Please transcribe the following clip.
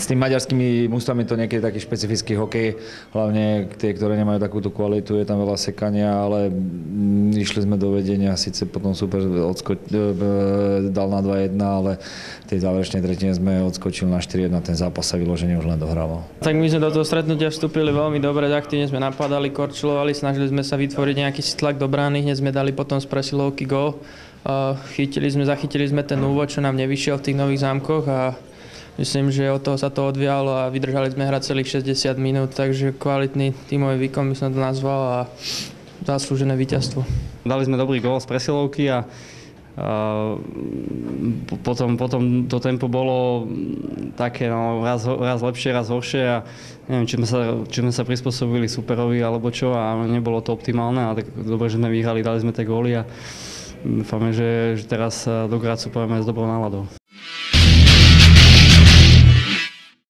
S tým maďarskými mužstvami to niekedy taký špecifický hokej, hlavne tie, ktoré nemajú takúto kvalitu, je tam veľa sekania, ale išli sme do vedenia, síce potom super dal na 2-1, ale v tej záverečnej tretine sme odskočili na 4-1, ten zápas sa vyložene už len dohrával. Tak my sme do toho stretnutia vstúpili veľmi dobre, aktívne sme napadali, korčilovali, snažili sme sa vytvoriť nejaký tlak do brány, hneď sme dali potom z presilovky gól. Zachytili sme ten úvod, čo nám nevyšiel v tých Nových Zámkoch a myslím, že od toho sa to odvialo a vydržali sme hrať celých 60 minút, takže kvalitný tímový výkon by som to nazval a zaslúžené víťazstvo. Dali sme dobrý gól z presilovky a potom to tempo bolo také raz lepšie, raz horšie a neviem, či sme sa prispôsobili superovi alebo čo a nebolo to optimálne, ale tak dobre, že sme vyhrali, dali sme tie góly a dúfame, že teraz do Gracu pôjdeme s dobrou náladou.